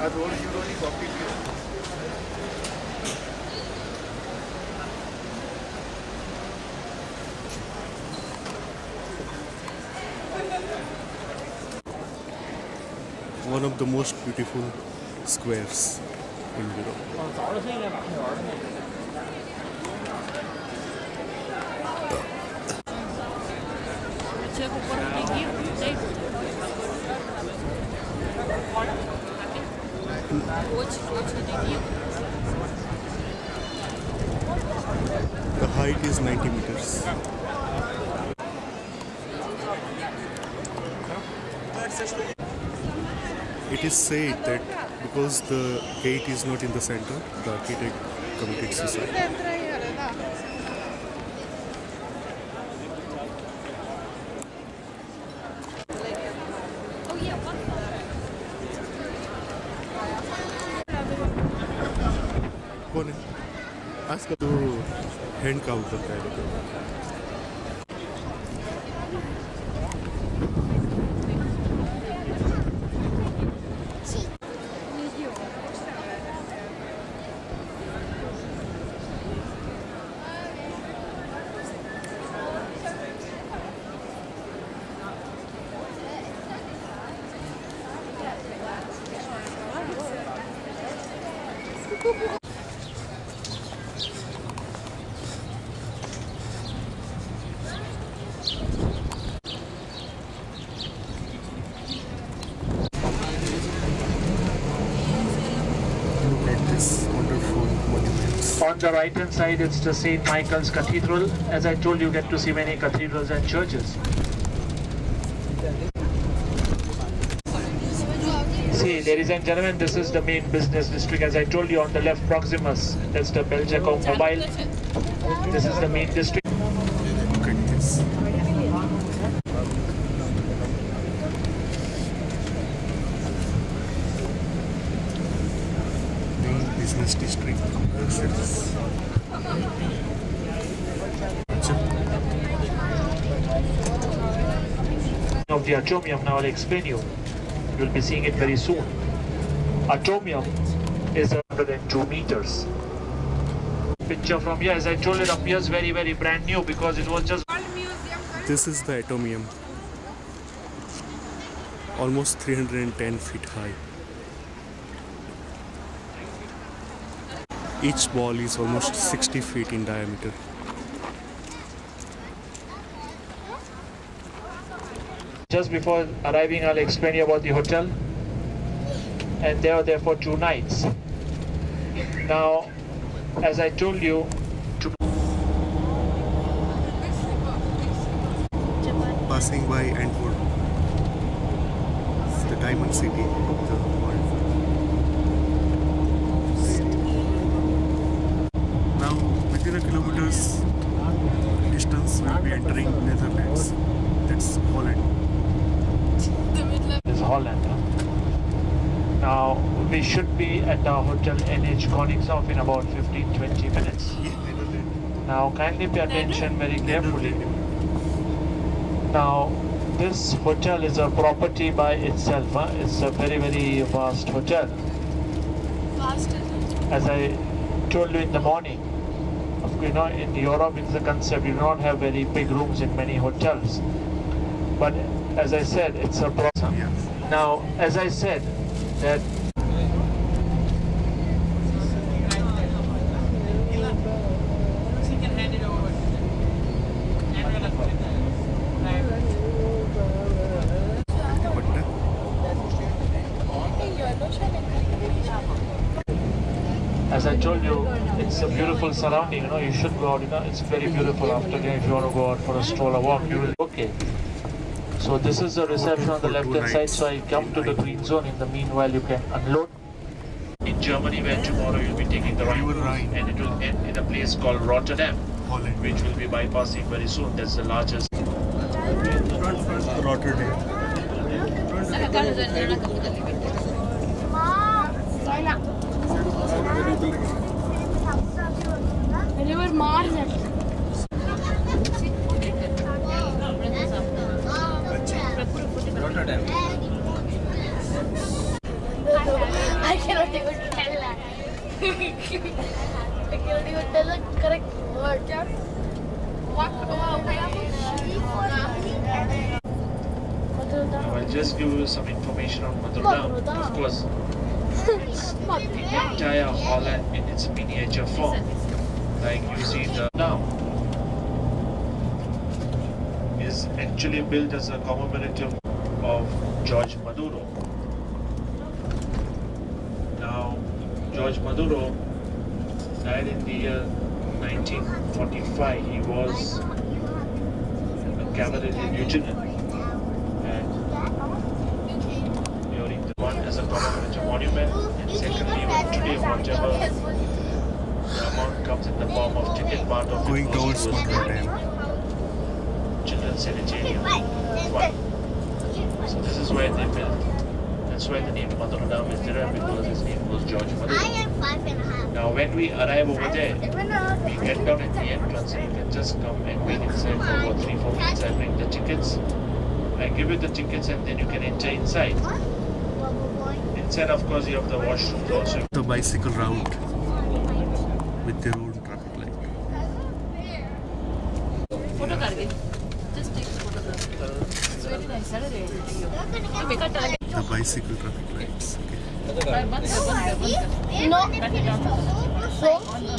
One of the most beautiful squares in Europe. The height is 90 meters. It is said that because the gate is not in the center, the architect committed suicide. कौन है? आज का तो hand count करता है. On the right hand side, it's the St. Michael's Cathedral. As I told you, you get to see many cathedrals and churches. See, ladies and gentlemen, this is the main business district. As I told you, on the left, Proximus. That's the Belgico Mobile. This is the main district. Look at this. Main business district. Of the atomium, now I'll explain you. You'll be seeing it very soon. Atomium is 102 meters. Picture from here, as I told, it appears very, very brand new because it was just. This is the atomium. Almost 310 feet high. Each ball is almost 60 feet in diameter. Just before arriving, I'll explain you about the hotel. And they are there for 2 nights. Now, as I told you, Passing by Antwerp, the diamond city of the world. Now, within a kilometer's distance, we'll be entering Netherlands. That's Holland. This is Holland. Now, we should be at our hotel NH Koningshof in about 15-20 minutes. Now, kindly pay attention very carefully. Now, this hotel is a property by itself. It's a very, very vast hotel. As I told you in the morning, in Europe it's a concept. You do not have very big rooms in many hotels. But as I said, it's a process. Now, as I said, that as I told you, it's a beautiful surrounding. You should go out. It's very beautiful after dinner. If you want to go out for a stroll or walk, you will. Okay. So this is the reception on the left-hand side. So I come to the green zone. In the meanwhile, you can unload. In Germany, where tomorrow you'll be taking the Rhine, and it will end in a place called Rotterdam, Holland, which will be bypassing very soon. That's the largest. Rotterdam. Rotterdam. just give you some information on Mathura Dam. Of course, it's the entire Holland in its miniature form. Like you see the now is actually built as a commemorative of George Maduro. Now, George Maduro died in the year 1945. He was a cavalry lieutenant, and during the one as a commemorative monument, and secondly, even today, whatever the amount comes in the form of ticket, part of Going it goes towards towards Mathura Dam. Children's Sanitarium. Fun. So this is where they built. That's why the name Mathura Dam is derived, because his name was George Maduro. Now when we arrive over there, we get down at the entrance and you can just come and wait inside for about 3-4 minutes. I bring the tickets. I give you the tickets and then you can enter inside. Inside, of course, you have the washrooms also. The bicycle route with their own traffic light. Photo karge. Just take the photograph. It's very nice. The bicycle traffic lights. Okay. No. So.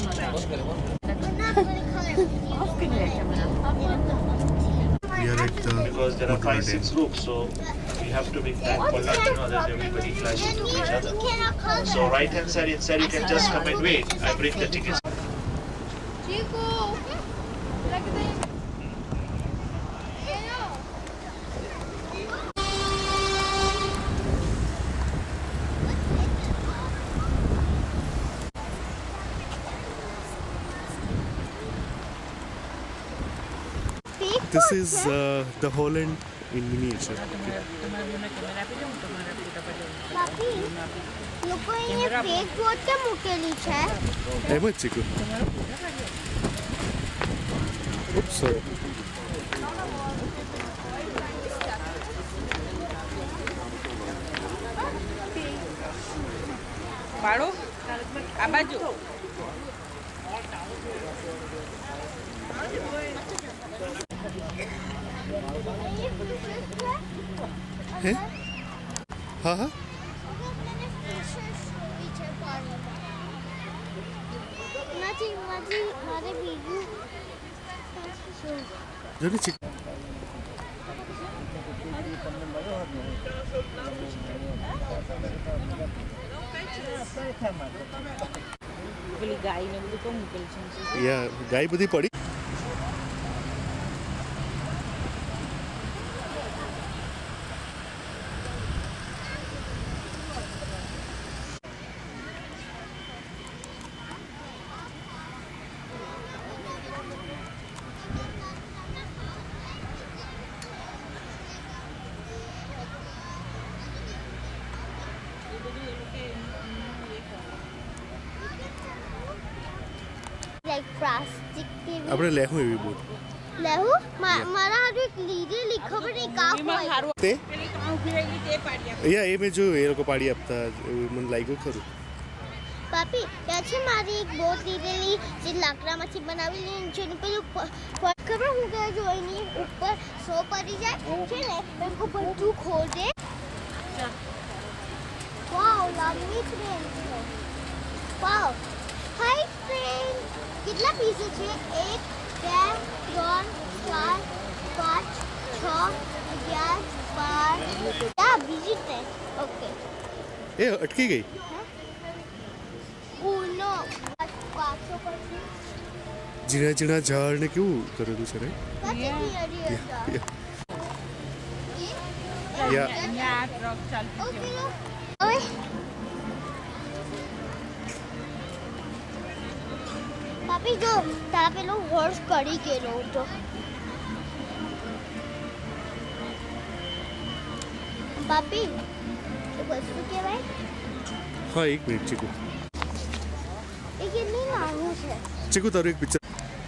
We are at the Because there are Mathura 5-6 Dam. groups, so we have to make time for lunch, that everybody clashes with each other. So right hand side inside you can just come and wait. I bring the tickets. This is the Holland in miniature. બાપી લોકો અહીંયા fake boat કેમ મૂકેલી છે એમ જ ચીકુ. Oops, sorry. પાડો આ બાજુ હે? હા હા. નથી મારે બીજું જો ને ચીકુ. પેલી ગાય ને બધું કેમ મૂકેલું છે યા ગાય બધી પડી. લાઈક પ્લાસ્ટિક આપણે લેવું એવી બોટ. લેવું મારા હારું એક લીધેલી ખબર નહીં કા એમાં હોય સારું તે પેલી તો ઊભી રહેલી તે પાડી આપે. યા એ મેં જોયું એ લોકો પાડી આપતા એવું મને લાગ્યું ખરું. પાપી ત્યાં છે મારી એક બોટ લીધેલી જે લાકડામાંથી બનાવેલી જેનું પેલું ખબર હું કહે જો એની ઉપર સો પડી જાય છે ને એમ બધું ખોદે વાવ લાંબી ટ્રેન છે વાવ હાઈ ટ્રેન કેટલા પીસો છે 1 2 3 4 5 6 11 12 આ બીજી ટ્રેન ઓકે એ અટકી ગઈ. ઉનો 500 પરથી ઝીણા ઝીણા ઝાડ ને કેવું કરેલું છે ને. યા અહીંયા આ ટ્રક ચાલતી છે પાપી જો ત્યાં પેલો હોર્સ કરી ગયેલો હતો પાપી એ વસ્તુ કહેવાય હા એક મિનિટ ચીકુ. એ કેટલી નાનું છે ચીકુ તારું એક પિક્ચર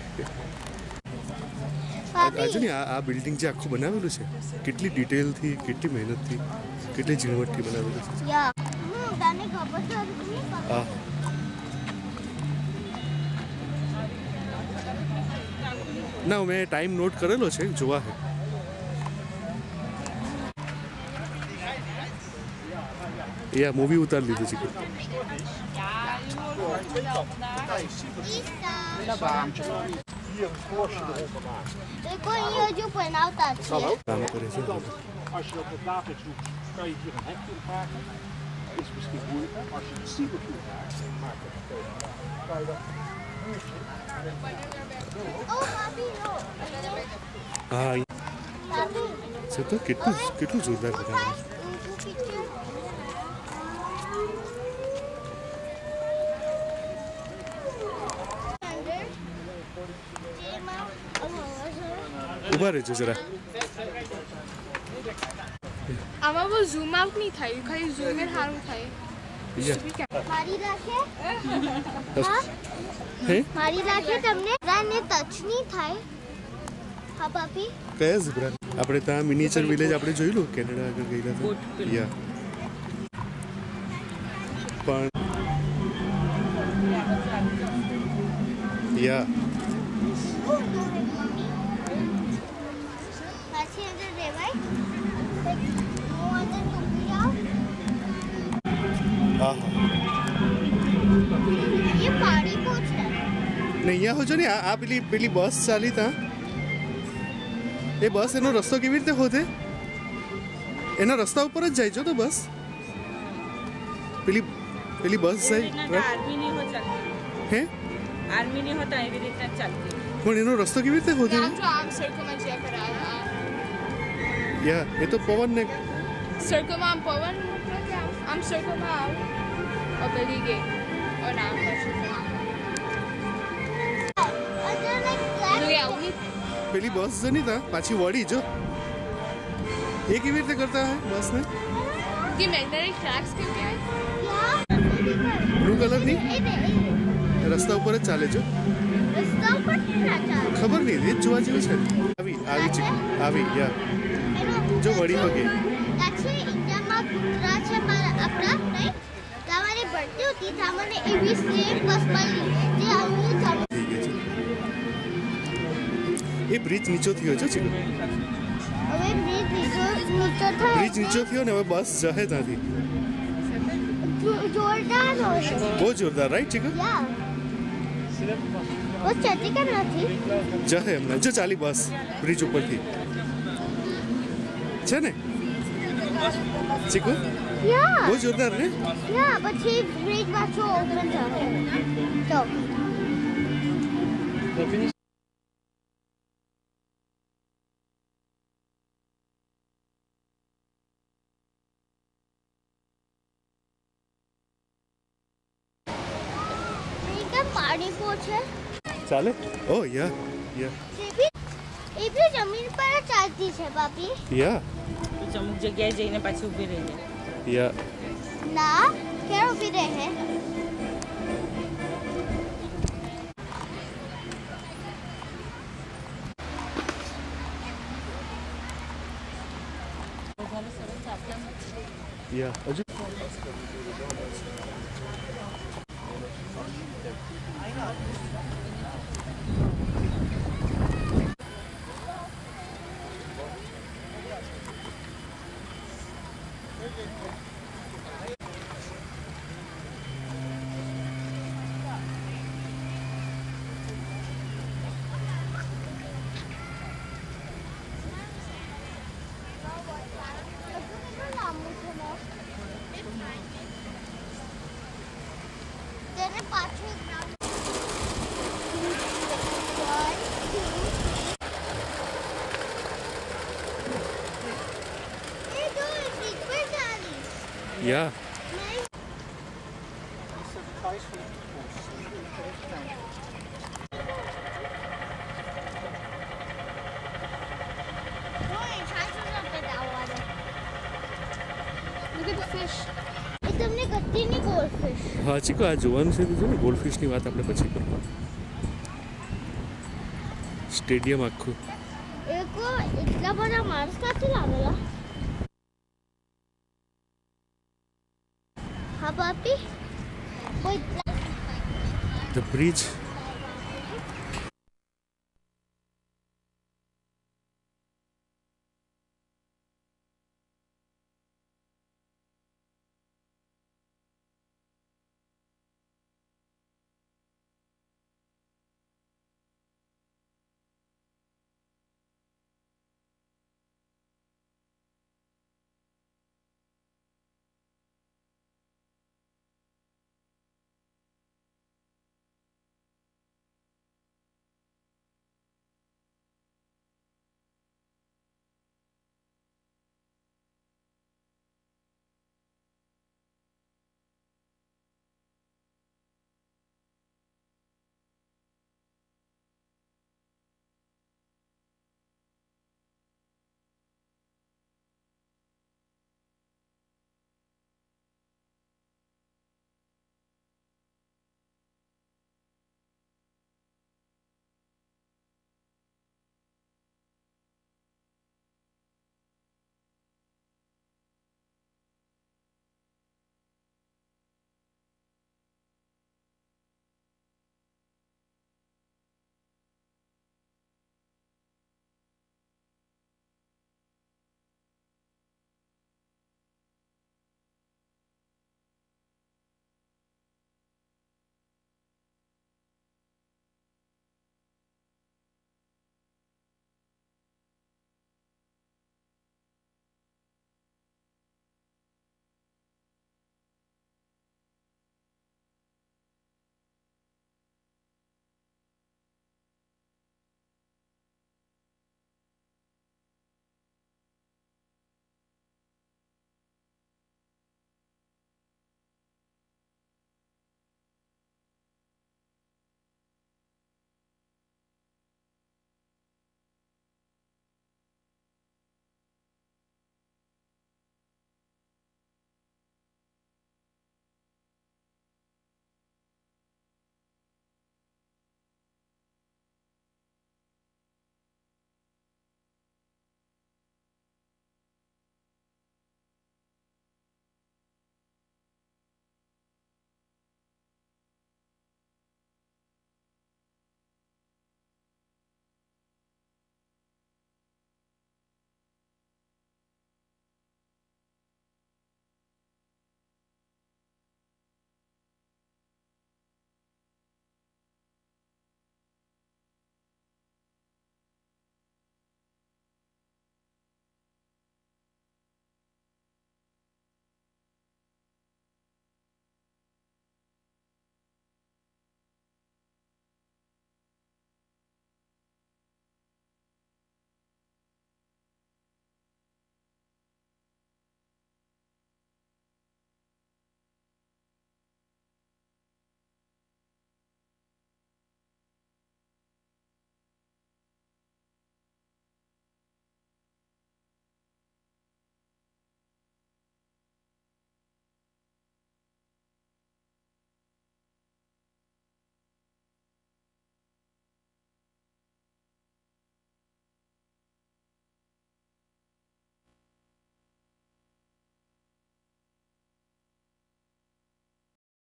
પાપી આજુ ને આ બિલ્ડિંગ જે આખું બનાવેલું છે કેટલી ડિટેલથી કેટલી મહેનતથી કેટલી ઝીણવટથી બનાવેલું છે. યા તને ખબર છે હજી હા ના મેં ટાઈમ નોટ કરેલો છે જોવા હે. યા મૂવી ઉતારી લીધું છે. देखो ये जो बनावता है કામ કરે છે. Als je op de datum zoekt, kan je hier een hekje maken. Is misschien moeilijker. Als je een cybertour maakt, maak je het kan je dat ओ भाभी लो હા भाभी છે તો કેટલું જોરદાર બનાવ્યું. उनको पिक्चर ઊભા રહેજો જરા. આમાં બહુ ઝૂમ આઉટ નહીં થાય, ખાલી ઝૂમ ઇન સારું થાય. મારી રાખે હે મારી રાખે તમને રાને ટચ નહીં થાય. હા ભાભી કયા ઝીબ્રા? આપણે ત્યાં મિનિચર વિલેજ આપણે જોયેલું કેનેડા આગળ ગયેલા હતા. યા પણ યા પાછી અંદર રહેવાય. હું અંદર ઊભી જાઉં. હા હા એ પાણી બહુ છે. ને અહીંયા હો છો ને આ પેલી બસ ચાલી ત્યાં એ બસ એનો રસ્તો કેવી રીતે હોતે? એના રસ્તા ઉપર જ જાય છો તો બસ પેલી બસ જાય આર્મીની હો ચાલતી, હે આર્મીની હોતા એવી રીતના જ ચાલતી. પણ એનો રસ્તો કેવી રીતે હોતે? આમ જો આમ સર્કલમાં જ્યાં કરાયા યા એ તો પવન ને સર્કલમાં આમ પવન મોકલો કે આમ સર્કલમાં આવ પેલી ગઈ और नाम અંદર લાઈક आऊंगी પેલી બસ છે ને ત્યાં પાછી વળી જો એ કેવી રીતે કરતા હે બસ ને? कि मैग्नेटिक ट्रैक्स करके બ્લુ કલર ની એ રસ્તા ઉપર જ ચાલે જો. રસ્તા પર ના ચાલે. ખબર નહીં એ જ જોવા જેવું છે. આવી છે આવી યા જો વળી પગે. પાછી ઇન્ડિયામાં કૂતરા છે મારા આપણા નહીં તમારી ભરતી હતી સામાન્ય એવી સ્લેટ બસ મળી જે અહીં ચાલુ થઈ ગઈ છે. એ બ્રિજ નીચો થયો છે ચીકુ. હવે બ્રિજ નીચો થાય બ્રિજ નીચો થયો ને હવે બસ જહે ત્યાંથી. જોરદાર હોય બહુ જોરદાર રાઈટ ચીકુ. યા બસ ચતી કેમ નથી જહે હમણાં જો ચાલી બસ બ્રિજ ઉપરથી છે ને ચીકુ. યા બહુ જોરદાર ને. યા પછી બ્રિજ પાછો ઓપન થાય તો પાણી છે ચાલે ઓ યા યા એ બી જમીન પર જ ચાલતી છે બાપી યા અમુક જગ્યાએ જઈને પાછી ઊભી રહી જાય. યા ના ક્યાં ઊભી રહે યા હજુ તેને પાછું યા Look at the fish. એ તમને ગત્તીની ગોલ્ડફિશ હા ચીકુ આ જોવાનું છે બીજું ને ગોલ્ડફિશની વાત આપણે પછી કરવાનું. સ્ટેડિયમ આખું એ કો એટલા બધા માણસ ક્યાંથી લાવેલા હા બાપી કોઈ ધ બ્રિજ